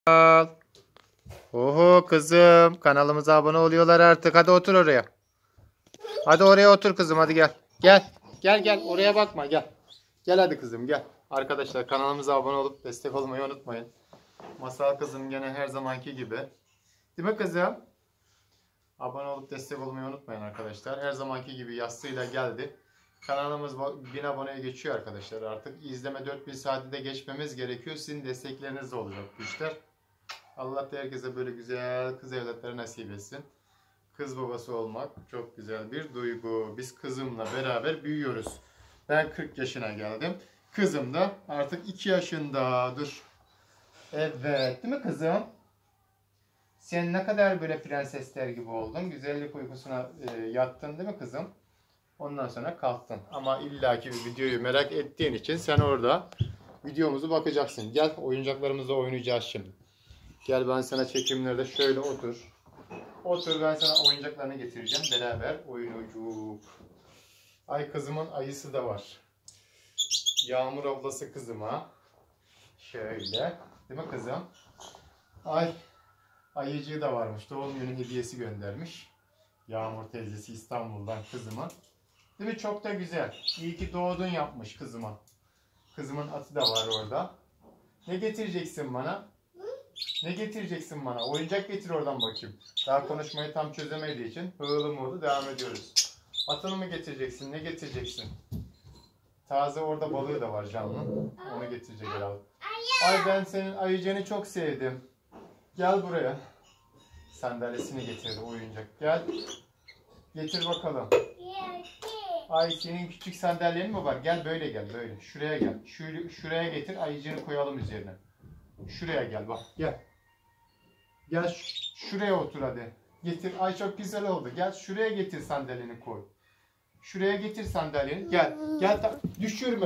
Oho kızım, kanalımıza abone oluyorlar artık. Hadi otur oraya. Hadi oraya otur kızım, hadi gel. Gel. Gel oraya bakma, gel. Gel hadi kızım, gel. Arkadaşlar kanalımıza abone olup destek olmayı unutmayın. Masal kızım gene her zamanki gibi. Değil mi kızım? Abone olup destek olmayı unutmayın arkadaşlar. Her zamanki gibi yastığıyla geldi. Kanalımız 1000 aboneye geçiyor arkadaşlar artık. İzleme 4000 saati de geçmemiz gerekiyor. Sizin destekleriniz de olacak bu işler. Allah da herkese böyle güzel kız evlatları nasip etsin. Kız babası olmak çok güzel bir duygu. Biz kızımla beraber büyüyoruz. Ben 40 yaşına geldim. Kızım da artık 2 yaşında. Dur. Evet, değil mi kızım? Sen ne kadar böyle prensesler gibi oldun. Güzellik uykusuna yattın değil mi kızım? Ondan sonra kalktın. Ama illaki videoyu merak ettiğin için sen orada videomuzu bakacaksın. Gel, oyuncaklarımızla oynayacağız şimdi. Gel, ben sana çekimlerde şöyle otur. Otur, ben sana oyuncaklarını getireceğim. Beraber oynayacağız. Ay, kızımın ayısı da var. Yağmur ablası kızıma. Şöyle. Değil mi kızım? Ay, ayıcığı da varmış. Doğum günü hediyesi göndermiş. Yağmur teyzesi İstanbul'dan kızıma. Değil mi? Çok da güzel. İyi ki doğdun yapmış kızıma. Kızımın atı da var orada. Ne getireceksin bana? Ne getireceksin bana? Oyuncak getir oradan bakayım. Daha konuşmayı tam çözemediği için hığlı mığlı devam ediyoruz. Atını mı getireceksin? Ne getireceksin? Taze orada balığı da var canlı. Onu getirecek herhalde. Ay, ben senin ayıcanı çok sevdim. Gel buraya. Sandalyesini getirdi oyuncak. Gel. Getir bakalım. Ay, senin küçük sandalyen mi var? Gel böyle, gel böyle. Şuraya gel. Şuraya getir, ayıcını koyalım üzerine. Şuraya gel bak. Gel. Gel şuraya otur hadi. Getir. Ay, çok güzel oldu. Gel şuraya getir, sandalyeni koy. Şuraya getir sandalyeni. Gel. Gel. Düşürme.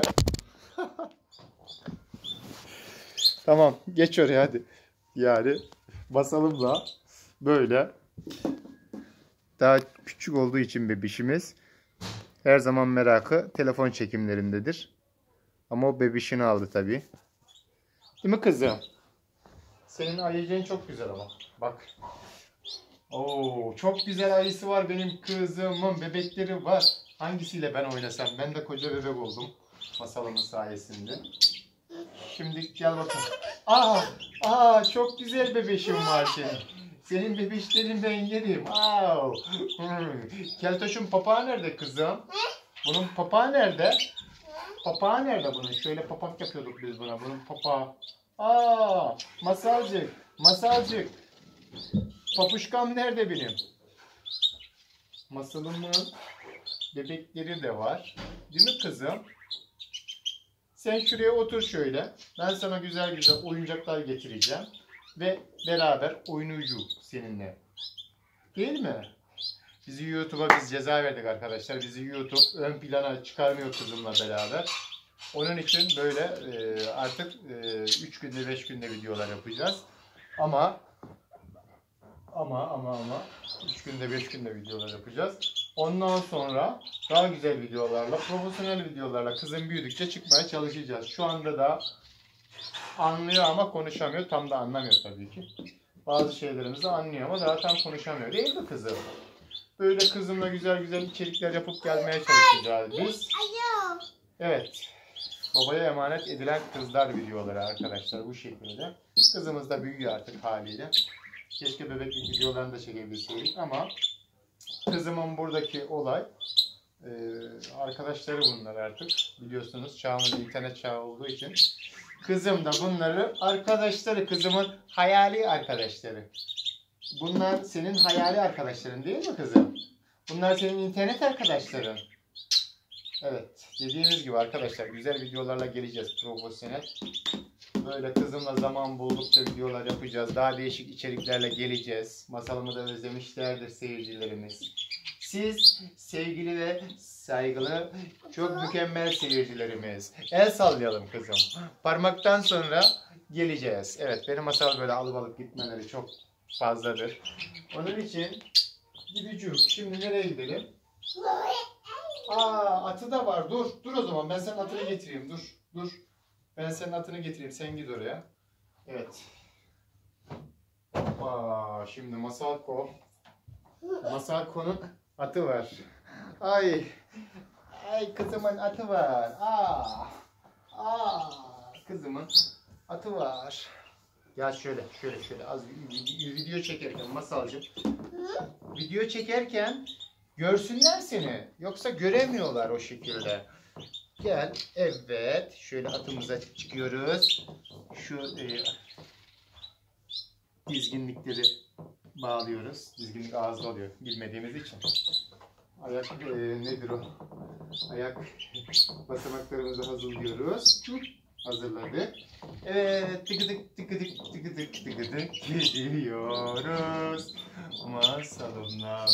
Tamam. Geç oraya hadi. Yani basalımla böyle. Daha küçük olduğu için bebişimiz her zaman merakı telefon çekimlerindedir. Ama o bebişini aldı tabii. Değil mi kızım? Senin ayıcığın çok güzel ama. Bak. Oo, çok güzel ayısı var benim kızımın. Bebekleri var. Hangisiyle ben oynasam? Ben de koca bebek oldum. Masalımın sayesinde. Şimdi gel bakalım. Çok güzel bebeşim var senin. Senin bebişlerin ben yerim. Keltoş'un papağı nerede kızım? Bunun papağı nerede? Papağı nerede bunun? Şöyle papak yapıyorduk biz buna. Bunun papağı. Masalcık. Masalcık. Papuşkam nerede benim? Masalımın bebekleri de var. Değil mi kızım? Sen şuraya otur şöyle. Ben sana güzel güzel oyuncaklar getireceğim. Ve beraber oynayacağız seninle. Değil mi? Bizi YouTube'a biz ceza verdik arkadaşlar. Bizi YouTube ön plana çıkarmıyor kızımla beraber. Onun için böyle artık 3 günde 5 günde videolar yapacağız. Ama 3 günde 5 günde videolar yapacağız. Ondan sonra daha güzel videolarla, profesyonel videolarla kızım büyüdükçe çıkmaya çalışacağız. Şu anda da anlıyor ama konuşamıyor. Tam da anlamıyor tabii ki. Bazı şeylerimizi anlıyor ama daha tam konuşamıyor. Değil mi kızım? Böyle kızımla güzel güzel içerikler yapıp gelmeye çalışacağız biz. Evet. Babaya emanet edilen kızlar videoları arkadaşlar bu şekilde. Kızımız da büyüyor artık haliyle. Keşke bebeklik videolarını da çekebilseydik ama kızımın buradaki olay arkadaşları bunlar artık. Biliyorsunuz çağımız internet çağı olduğu için. Kızım da bunları arkadaşları, kızımın hayali arkadaşları. Bunlar senin hayali arkadaşların değil mi kızım? Bunlar senin internet arkadaşların. Evet, dediğimiz gibi arkadaşlar güzel videolarla geleceğiz profesyonel. Böyle kızımla zaman buldukça videolar yapacağız. Daha değişik içeriklerle geleceğiz. Masalımı da özlemişlerdir seyircilerimiz. Siz sevgili ve saygılı, çok mükemmel seyircilerimiz. El sallayalım kızım. Parmaktan sonra geleceğiz. Evet, benim masal böyle alıp alıp gitmeleri çok fazladır. Onun için gideceğiz. Şimdi nereye gidelim? Atı da var. Dur o zaman. Ben senin atını getireyim. Dur. Ben senin atını getireyim. Sen git oraya. Evet. Aa, şimdi Masako'nun atı var. Ay. Ay kızımın atı var. Kızımın atı var. Ya şöyle az video çekerken Masalcığım. Video çekerken görsünler seni. Yoksa göremiyorlar o şekilde. Gel. Evet. Şöyle atımıza çıkıyoruz. Şu dizginlikleri bağlıyoruz. Dizginlik ağızda oluyor. Bilmediğimiz için. Ayak nedir o? Ayak basamaklarımızı hazırlıyoruz. Hazırladık. Evet. Tıkıdık gidiyoruz. Masalımla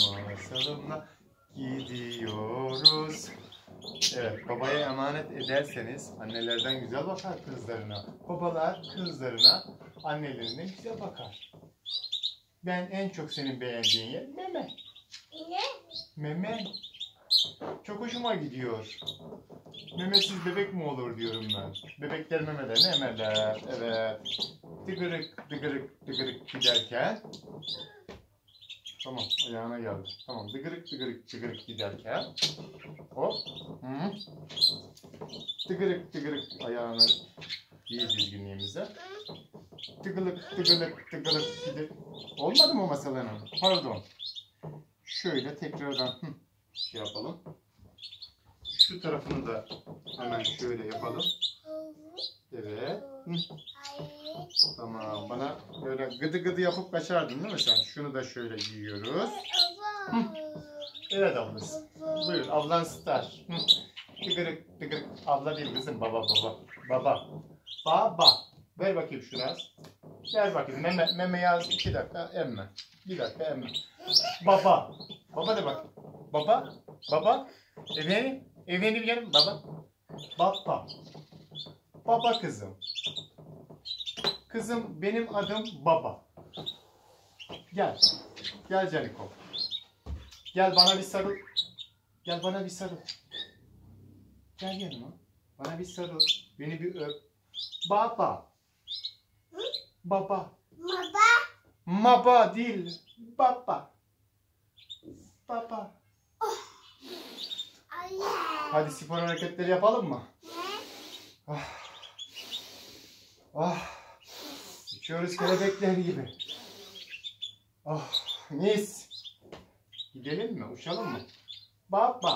gidiyoruz. Evet, babaya emanet ederseniz annelerden güzel bakar kızlarına. Babalar kızlarına annelerinden güzel bakar. Ben en çok senin beğendiğin yer meme. Ne? Meme. Çok hoşuma gidiyor. Memesiz bebek mi olur diyorum ben. Bebekler memelerini emerler. Evet. Tıgırık giderken. Tamam, ayağına geldi. Tamam, tıgırık giderken. Hop. Hı. Tıgırık ayağını giy dizginliğimize. Tıgılık gider. Olmadı mı Masal Hanım? Pardon. Şöyle tekrardan şey yapalım. Şu tarafını da hemen şöyle yapalım. Evet. Tamam. Bana böyle gıdı yapıp kaçardın değil mi sen? Şunu da şöyle giyiyoruz. Evet ablası. Buyur ablan star. Tıgırık. Abla değil kızım. Baba. Ver bakayım şunu az. Ver bakayım. Meme yaz. 2 dakika emme. 1 dakika emme. Baba de bak. Baba. Efendim canım. Baba kızım. Kızım benim adım Baba. Gel Caniko. Gel bana bir sarıl. Gel yanıma. Bana bir sarıl. Beni bir öp. Baba. Maba değil. Baba. Hadi spor hareketleri yapalım mı? Uçuyoruz kelebekler gibi. Mis. Gidelim mi? Uçalım mı? Baba.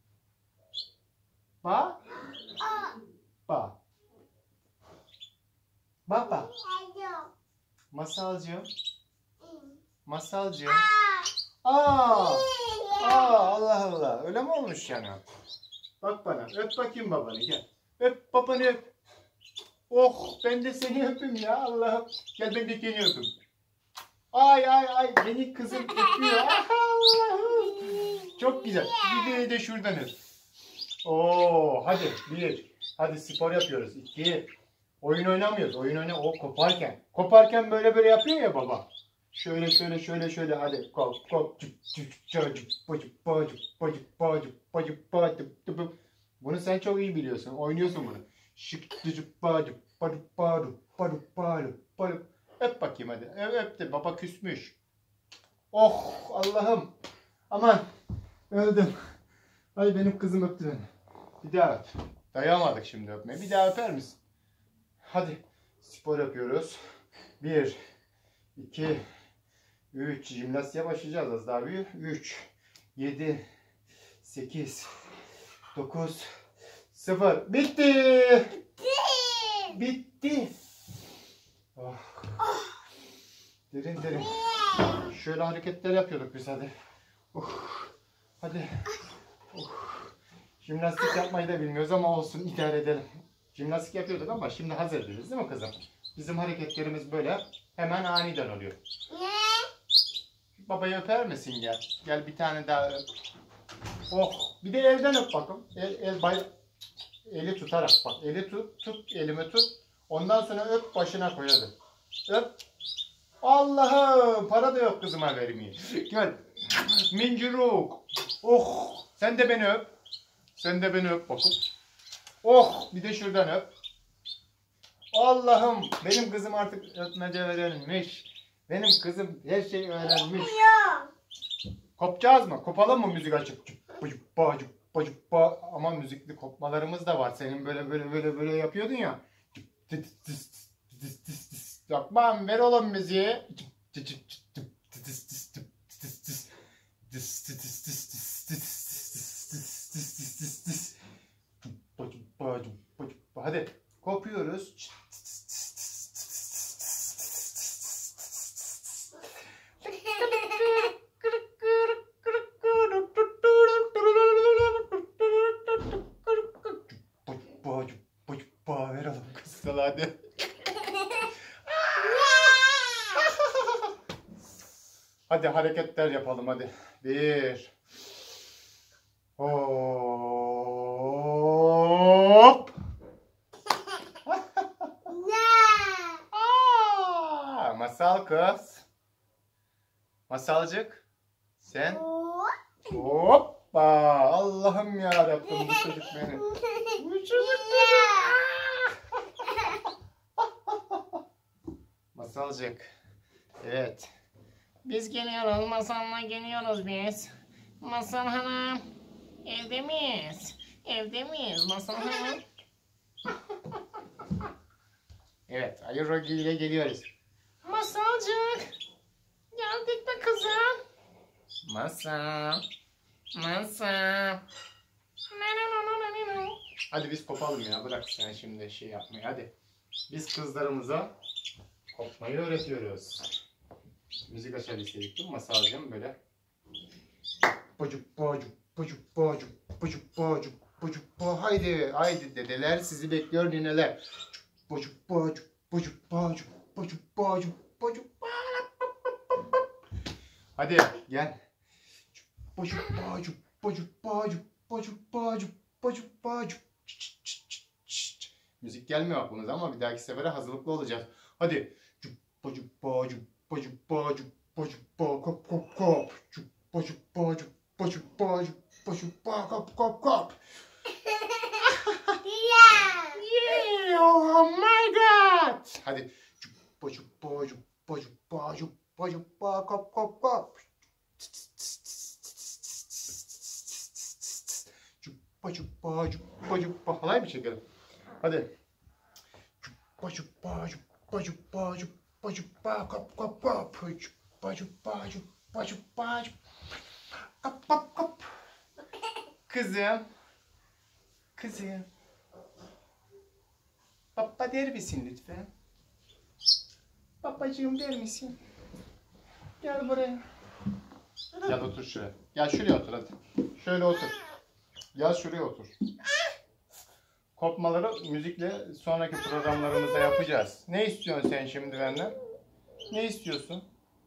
Masalcığım. Allah. Öyle mi olmuş yani? Bak bana. Öp bakayım babanı. Gel. Öp babanı öp. Oh ben de seni öpeyim ya Allah'ım. Gel ben de seni öpeyim. Ay beni kızım öpüyor. Allah'ım. Çok güzel. Bir de şuradan öp. Oo hadi 1. Hadi spor yapıyoruz. 2. Oyun oynamıyoruz. O koparken böyle yapıyor ya baba. Şöyle hadi. Kop. Bunu sen çok iyi biliyorsun. Oynuyorsun bunu. Öp bakayım hadi. Öp de baba küsmüş. Oh Allah'ım. Aman öldüm. Hadi benim kızım öptü beni. Bir daha öp. Dayamadık şimdi öpmeye. Bir daha öper misin? Hadi spor yapıyoruz. 1, 2, 3. Jimnastiğe başlayacağız az daha bir. 3, 7, 8, 9, 0. Bitti. Oh. Derin. Şöyle hareketler yapıyorduk biz hadi. Hadi. Jimnastik yapmayı da bilmiyoruz ama olsun idare edelim. Jimnastik yapıyorduk ama şimdi hazır değiliz değil mi kızım? Bizim hareketlerimiz böyle hemen aniden oluyor. Babayı öper misin gel? Gel bir tane daha öp. Bir de elden öp bakın. Eli tutarak bak. Eli tut, elimi tut. Ondan sonra öp başına koy hadi. Öp. Allah'ım para da yok kızıma vermeyeyim. Gel. Minciruk. Sen de beni öp. Bakın. Bir de şuradan öp. Allah'ım benim kızım artık öpmece verilmiş. Benim kızım her şeyi öğrenmiş. Yok. Kopacağız mı? Kopalım mı müzik açıp? Cuppa cuppa cuppa. Ama müzikli kopmalarımız da var. Senin böyle yapıyordun ya. Yapmam, ver oğlum müziği. Hadi kopuyoruz. Ver oğlum kız hadi. Hadi hareketler yapalım hadi. Bir. Hop. Masal kız. Masalcık. Sen. Hoppa. Allah'ım ya Rabbim bu çocuk benim. Bu çocuk benim. Masalcık. Evet. Biz geliyoruz, Masal'la geliyoruz biz. Masal Hanım, evde miyiz? Evde miyiz Masal Hanım? Evet, Ayı Rogi ile geliyoruz. Masalcık, geldik mi kızım? Masal. Masal. Hadi biz kopalım ya. Bırak sen şimdi şey yapmayı. Hadi. Biz kızlarımıza kopmayı öğretiyoruz. Müzik açalım istedik değil mi Masalcığım böyle? Bacuk bacuk bacuk bacuk bacuk bacuk bacuk bacuk. Haydi haydi dedeler sizi bekliyor nineler. Bacuk bacuk bacuk bacuk bacuk bacuk bacuk. Hadi gel. Bacuk bacuk bacuk bacuk bacuk bacuk bacuk bacuk. Müzik gelmiyor aklınıza ama bir dahaki sefere hazırlıklı olacağız. Hadi. Bacuk bacuk bacuk bacuk bacuk ba kop kop kop. Bacuk bacuk bacuk bacuk bacuk ba kop kop kop. Yeah, oh my god. Hadi. Bacuk bacuk bacuk bacuk bacuk ba kop kop kop. Bacuk bacuk bacuk ba. Halay mı çekelim? Hadi. Bacuk bacuk bacuk bacuk bacuk ba kop kop kop. Bacuk bacuk bacuk bacuk. Kop kop kop. Kızım. Kızım. Baba der misin lütfen? Babacığım der misin? Gel buraya. Gel otur şuraya. Gel şuraya otur hadi. Şöyle otur. Gel şuraya otur. Kopmaları müzikle sonraki programlarımızda yapacağız. Ne istiyorsun sen şimdi benden? Ne istiyorsun?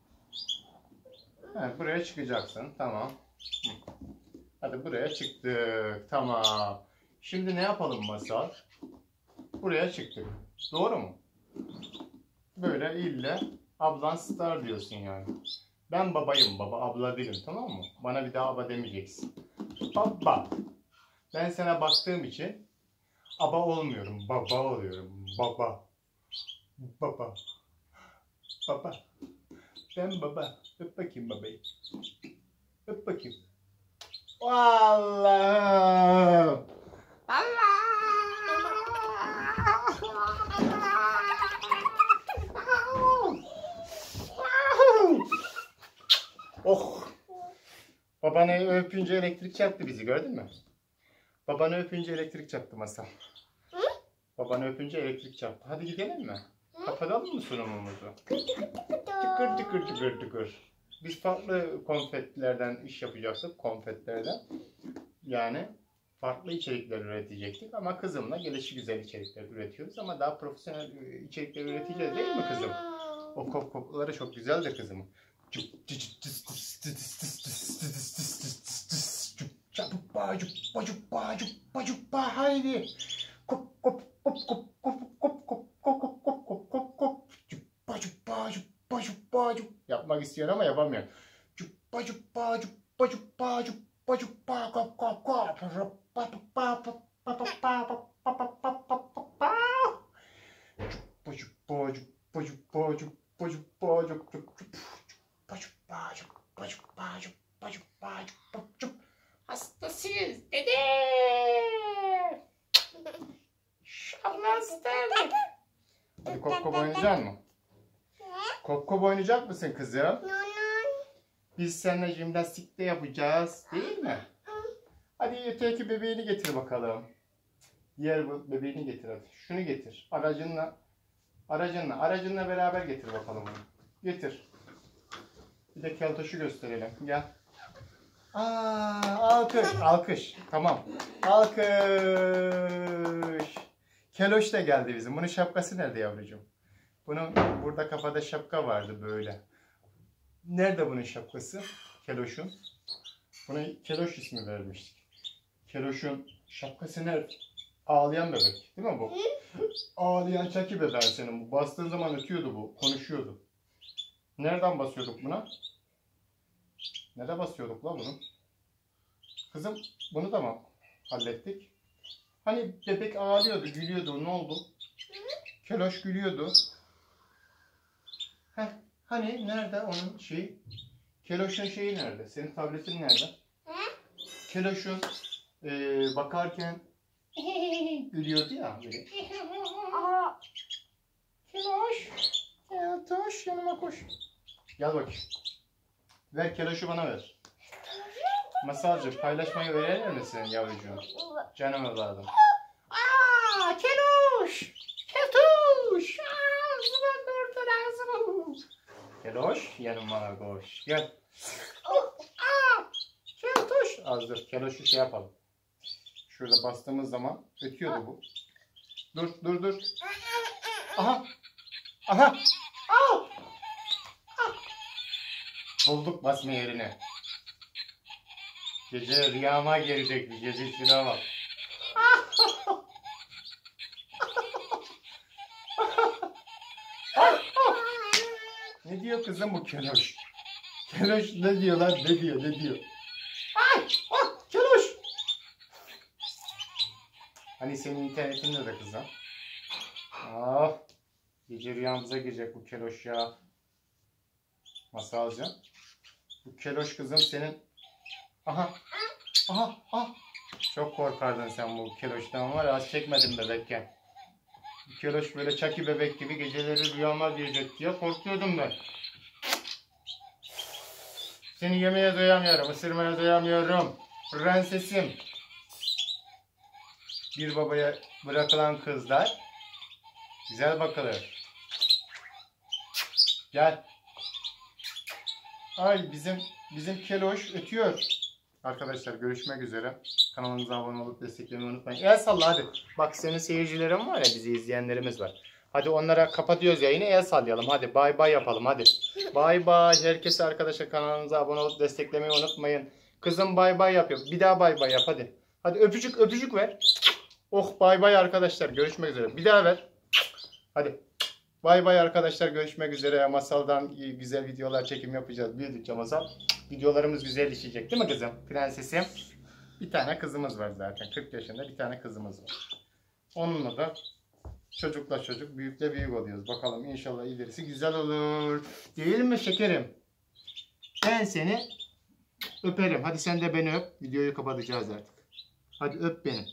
He, buraya çıkacaksın. Tamam. Hadi buraya çıktık. Tamam. Şimdi ne yapalım Masal? Buraya çıktık. Doğru mu? Böyle ille ablan star diyorsun yani. Ben babayım baba, abla değilim tamam mı? Bana bir daha aba demeyeceksin. Baba. Ben sana baktığım için aba olmuyorum. Baba oluyorum. Baba. Baba. Baba. Ben baba. Öp bakayım babayı. Öp bakayım. Allah'ım. Oh. Babanı öpünce elektrik çarptı bizi gördün mü? Babanı öpünce elektrik çarptı Masal. Babanı öpünce elektrik çarptı. Hadi gidelim mi? Kapatalım mı sunumumuzu? Tıkır tıkır tıkır tıkır. Biz farklı konfetlerden iş yapacaktık. Konfetlerden. Yani farklı içerikler üretecektik. Ama kızımla gelişigüzel içerikler üretiyoruz. Ama daha profesyonel içerikler üreteceğiz değil mi kızım? O kopları çok güzeldi kızım. Çabuk bacuk bacuk bacuk bacuk ba haydi. Kop kop kop kop kop kop kop kop kop kop kop kop kop. Bacuk bacuk bacuk bacuk. Yapmak istiyor ama yapamıyor. Bacuk bacuk bacuk bacuk bacuk ba kop kop kop. Bacuk bacuk bacuk bacuk bacuk bacuk Bacuk bacuk cup cup. Bacuk bacuk bacuk bacuk bacuk bacuk cup cup. Hastasıyız dede. Şaplasın. Hadi kop kop oynayacak mısın? Kop kop oynayacak mısın kızım? Biz seninle jimnastik de yapacağız değil mi? Hadi öteki bebeğini getir bakalım. Diğer bebeğini getir hadi. Şunu getir. Aracınla beraber getir bakalım onu. Getir. Bir de keltoşu gösterelim. Gel. Alkış. Tamam. Alkış. Keloş da geldi bizim. Bunun şapkası nerede yavrucuğum? Bunun burada kafada şapka vardı böyle. Nerede bunun şapkası? Keloş'un. Buna Keloş ismi vermiştik. Keloş'un şapkası nerede? Ağlayan bebek. Değil mi bu? Ağlayan Çaki bebek senin bu. Bastığın zaman ötüyordu bu. Konuşuyordu. Nereden basıyorduk buna? Nerede basıyorduk la bunu? Kızım bunu da mı hallettik? Hani bebek ağlıyordu, gülüyordu. Ne oldu? Keloş gülüyordu. Heh, hani nerede onun şeyi? Keloş'un şeyi nerede? Senin tabletin nerede? Keloş'un bakarken gülüyordu ya böyle. Keloş. Keltoş yanıma koş. Gel bakayım. Ver Keloş'u bana ver. Masalcığım paylaşmayı öğrenir misin yavrucuğum? Canım evladım. Keloş. Keltoş. Ağzıma kırdın ağzımı. Keloş yanıma koş. Gel. Keltoş. Az dur. Keloş'u şey yapalım. Şurada bastığımız zaman ötüyordu bu. Dur. Aha. Bulduk basma yerini. Gece rüyama girecek bir gece şuna bak. Ne diyor kızım bu Keloş? Keloş ne diyor lan? Ne diyor? Keloş. Hani senin internetin nerede kızım? Gece rüyamıza girecek bu Keloş ya. Masalcığım. Bu Keloş kızım senin... Aha. Çok korkardın sen bu Keloş'tan var ya. Az çekmedin bebekken. Bu Keloş böyle Çaki bebek gibi geceleri rüyama girecek diye korkuyordum ben. Seni yemeye doyamıyorum, ısırmaya doyamıyorum. Prensesim. Bir babaya bırakılan kızlar güzel bakılır. Gel. Ay bizim Keloş ötüyor. Arkadaşlar görüşmek üzere. Kanalımıza abone olup desteklemeyi unutmayın. El salla hadi. Bak senin seyircilerin var ya, bizi izleyenlerimiz var. Hadi onlara kapatıyoruz yayını, el sallayalım. Hadi bay bay yapalım hadi. Bay bay. Herkese arkadaşlar kanalımıza abone olup desteklemeyi unutmayın. Kızım bay bay yapıyor. Bir daha bay bay yap hadi. Hadi öpücük ver. Oh bay bay arkadaşlar. Görüşmek üzere. Bir daha ver. Hadi. Bay bay arkadaşlar. Görüşmek üzere. Masaldan güzel videolar çekim yapacağız. Büyüdükçe masal. Videolarımız güzelleşecek değil mi kızım? Prensesim. Bir tane kızımız var zaten. 40 yaşında bir tane kızımız var. Onunla da çocukla çocuk, büyükle büyük oluyoruz. Bakalım inşallah ilerisi güzel olur. Değil mi şekerim? Ben seni öperim. Hadi sen de beni öp. Videoyu kapatacağız artık. Hadi öp beni.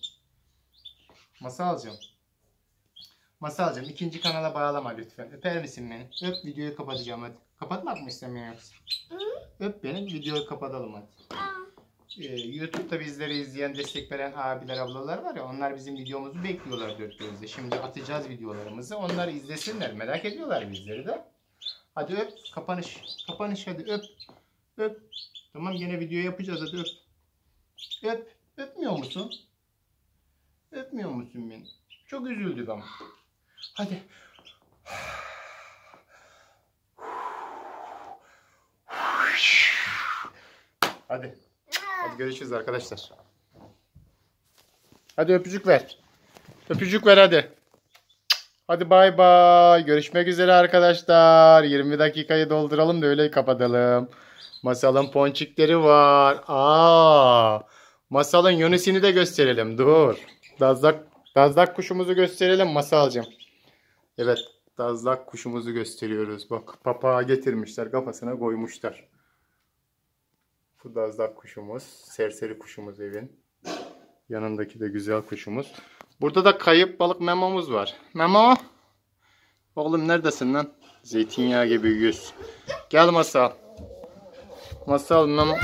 Masalcığım ikinci kanala bağlama lütfen. Öper misin beni? Öp, videoyu kapatacağım hadi. Kapatmak mı istemiyorsun? Öp beni, videoyu kapatalım hadi. YouTube'da bizleri izleyen, destek veren abiler, ablalar var ya, onlar bizim videomuzu bekliyorlar dört gözle. Şimdi atacağız videolarımızı. Onlar izlesinler. Merak ediyorlar bizleri de. Hadi öp. Kapanış hadi öp. Öp. Tamam yine video yapacağız hadi öp. Öp. Öpmüyor musun? Öpmüyor musun beni? Çok üzüldük ama. Hadi. Hadi. Hadi görüşürüz arkadaşlar. Hadi öpücük ver. Öpücük ver hadi. Hadi bay bay. Görüşmek üzere arkadaşlar. 20 dakikayı dolduralım da öyle kapatalım. Masalın ponçikleri var. Masalın Yunus'ini de gösterelim. Dur. Dazlak kuşumuzu gösterelim Masalcığım. Evet. Dazlak kuşumuzu gösteriyoruz. Bak papağı getirmişler, kafasına koymuşlar. Bu dazlak kuşumuz. Serseri kuşumuz evin. Yanındaki de güzel kuşumuz. Burada da kayıp balık Memo'muz var. Memo. Oğlum neredesin lan? Zeytinyağı gibi yüz. Gel Masal. Masal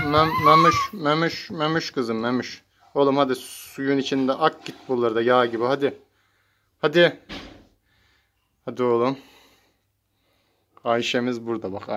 memuş kızım memuş. Oğlum hadi suyun içinde ak git buralarda yağ gibi hadi. Hadi. Hadi oğlum. Ayşe'miz burada bak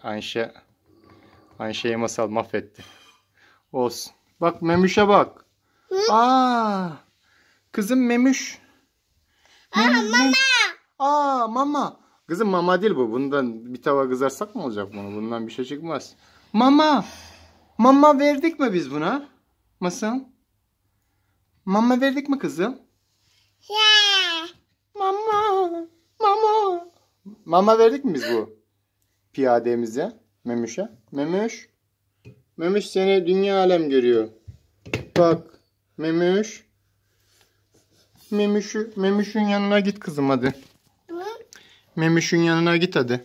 Ayşe'yi Masal mahvetti. Olsun. Bak Memüş'e bak. Aa! Kızım Memuş. Mama. Aa mama. Kızım mama değil bu. Bundan bir tava kızarsak mı olacak bunu? Bundan bir şey çıkmaz. Mama. Mama verdik mi biz buna? Masal. Mama verdik mi kızım? Mama. Mama. Mama verdik mi biz bu piyademize? Memüş'e. Memuş. Memuş seni dünya alem görüyor. Bak. Memuş. Memüş'ün yanına git kızım hadi. Memüş'ün yanına git hadi.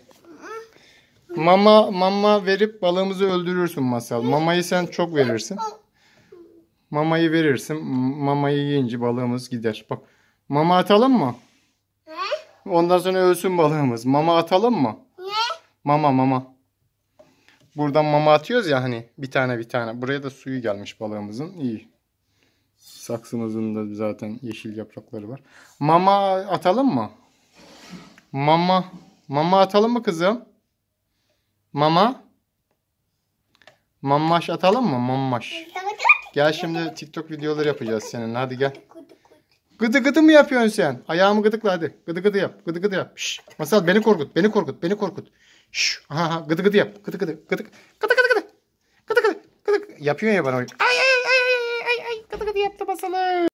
Mama verip balığımızı öldürürsün Masal. Mamayı sen çok verirsin. Mamayı verirsin. Mamayı yiyince balığımız gider. Bak. Mama atalım mı? Ondan sonra ölsün balığımız. Mama atalım mı? Mama. Buradan mama atıyoruz ya hani. Bir tane. Buraya da suyu gelmiş balığımızın. İyi. Saksımızın da zaten yeşil yaprakları var. Mama atalım mı? Mama atalım mı kızım? Mama? Mammaş atalım mı? Mammaş. Gel şimdi TikTok videoları yapacağız seninle. Hadi gel. Gıdı gıdı mı yapıyorsun sen? Ayağımı gıdıkla hadi. Gıdı gıdı yap. Gıdı gıdı yap. Şş, Masal beni korkut. Şş, gıdı gıdı yap. Gıdı gıdı. Gıdı gıdı. Yapıyorsun ya bana. Ay gıdı gıdı yaptı Masal'ı.